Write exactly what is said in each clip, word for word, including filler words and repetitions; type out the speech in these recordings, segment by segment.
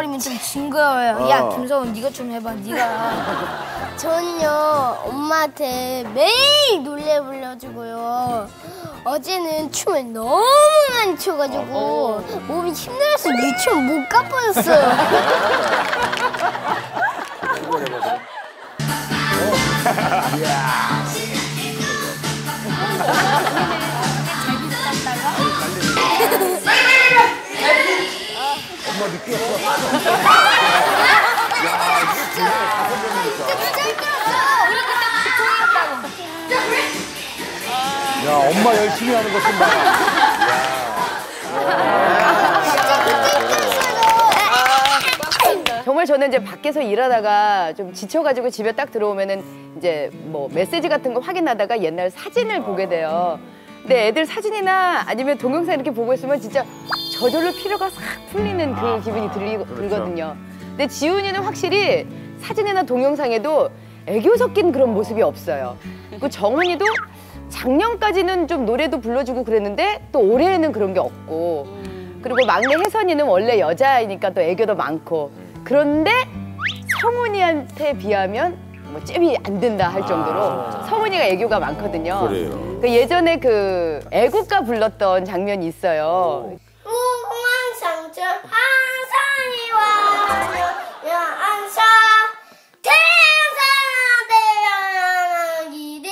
징징거리면 좀 징그러워요. 어. 야 김성훈 네가 좀 해봐. 네가. 저는요 엄마한테 매일 노래 불러주고요. 어제는 춤을 너무 많이 춰가지고 어. 몸이 힘들어서 유치원 못 가버렸어요. 엄마 늦게 왔어. 야, 엄마 열심히 하는 거 좀 봐. 정말 저는 이제 밖에서 일하다가 좀 지쳐가지고 집에 딱 들어오면은 이제 뭐 메시지 같은 거 확인하다가 옛날 사진을 보게 돼요. 근데 애들 사진이나 아니면 동영상 이렇게 보고 있으면 진짜 저절로 피로가 싹 풀리는 그 기분이 들리, 그렇죠. 들거든요. 근데 지훈이는 확실히 사진이나 동영상에도 애교 섞인 그런 모습이 없어요. 그리고 정훈이도 작년까지는 좀 노래도 불러주고 그랬는데 또 올해에는 그런 게 없고, 그리고 막내 혜선이는 원래 여자이니까 또 애교도 많고, 그런데 성훈이한테 비하면 뭐 잽이 안 된다 할 정도로 아 성훈이가 애교가 많거든요. 그래요. 그 예전에 그 애국가 불렀던 장면이 있어요. 우왕상처 항상이 와요 안사 태양사대양 길이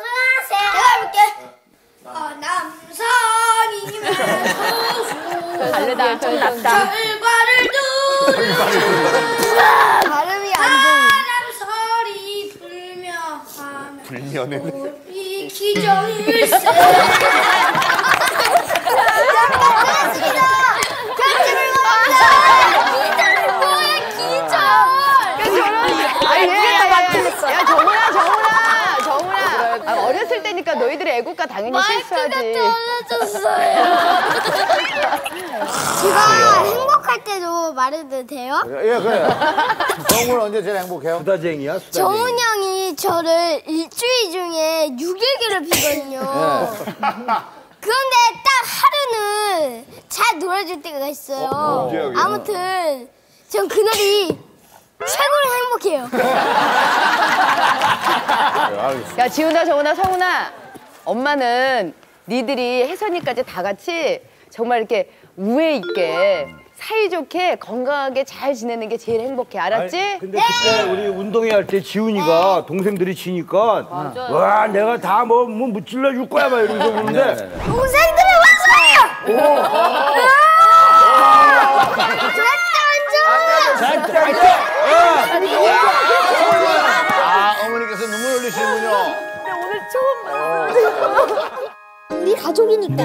부수하세. 내가 해볼게. 어, 남산이면 달래다 좀 낫다. 결과를 두르 발음이 안 바람소리 불며 하면 불면은 이 기정일세. 야 정훈아 정훈아 정훈아 아, 어렸을 때니까 너희들이 애국가 당연히 실수하지. 떨어졌어요. 제가 행복할 때도 말해도 돼요? 예 그래. 정훈 언제 제일 행복해요? 수다쟁이야 수다쟁이. 정훈 형이 저를 일주일 중에 육 일 괴롭히거든요. 그런데 딱 하루는 잘 놀아줄 때가 있어요. 어, 아무튼 전 그날이 최고로 행복해요. 야 지훈아 정훈아 성훈아, 엄마는 니들이 혜선이까지 다 같이 정말 이렇게 우애 있게 사이좋게 건강하게 잘 지내는 게 제일 행복해. 알았지? 아니, 근데 그때 우리 운동회 할 때 지훈이가 동생들이 지니까 와 내가 다 뭐 뭐 무찔러 줄 거야 막 이러면서 그러는데 동생들이 왔어요. 잘때 아 어머니께서 눈물 흘리시는군요. 근데 오늘 처음 봤어. 우리 가족이니까.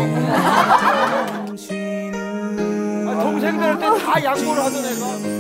아, 동생들한테 다 양보를 하던 애가.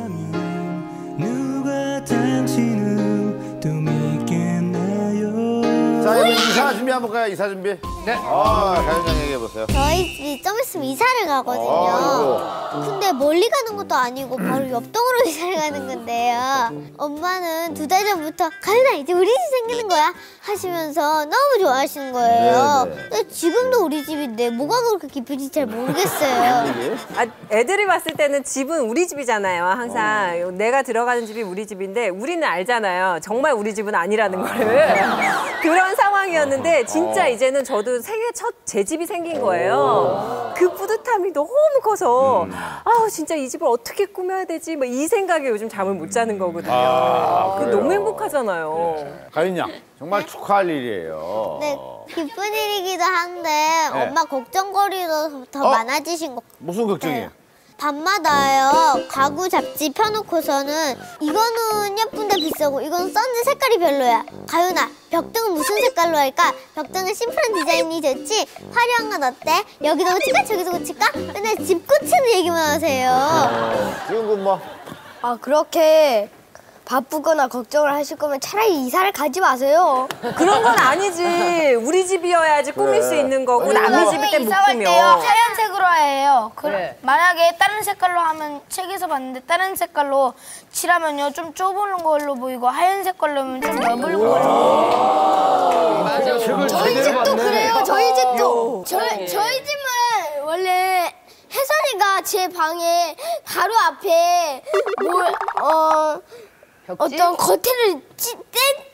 자 이제 이사 준비 한번 볼까요? 이사 준비. 네. 아 가연장 얘기해 보세요. 저희 집이 좀 있으면 이사를 가거든요. 아, 근데 멀리 가는 것도 아니고 바로 옆 동으로 이사를 가는 건데요. 엄마는 두 달 전부터 가연아 이제 우리 집 생기는 거야 하시면서 너무 좋아하시는 거예요. 네네. 근데 지금도 우리 집인데 뭐가 그렇게 기쁜지 잘 모르겠어요. 아, 애들이 봤을 때는 집은 우리 집이잖아요. 항상 어. 내가 들어가는 집이 우리 집인데 우리는 알잖아요. 정말 우리 집은 아니라는 거를. 그런 상황이었는데 진짜 어. 이제는 저도 생애 첫 제 집이 생긴 거예요. 어. 그 뿌듯함이 너무 커서 음. 아 진짜 이 집을 어떻게 꾸며야 되지? 뭐 이 생각에 요즘 잠을 못 자는 거거든요. 아, 그게 너무 행복하잖아요. 네. 가연 양 정말 축하할 일이에요. 네, 기쁜 일이기도 한데 네. 엄마 걱정거리도 더 어? 많아지신 것 같아요. 무슨 걱정이에요? 밤마다요 가구 잡지 펴놓고서는 이거는 예쁜데 비싸고 이건 썼는데 색깔이 별로야. 가윤아 벽등은 무슨 색깔로 할까? 벽등은 심플한 디자인이 좋지 화려한 건 어때? 여기도 고칠까 저기도 고칠까? 맨날 집 고치는 얘기만 하세요. 지금 뭐 아 그렇게 바쁘거나 걱정을 하실 거면 차라리 이사를 가지 마세요. 그런 건 아니지. 우리 집이어야지 꾸밀 수 있는 거고 남의 집일 땐 못 이사 갈 꾸며. 때요 하얀색으로 해요. 그, 네. 만약에 다른 색깔로 하면 책에서 봤는데 다른 색깔로 칠하면요 좀 좁은 걸로 보이고 하얀 색깔로 하면 좀 넓은 걸로. 맞아. 책을 저희 제대로 집도 봤네. 그래요. 저희 집도. 저, 저희 집은 원래 혜선이가 제 방에 바로 앞에 뭘 어. 어떤 겉에를 찌, 뗀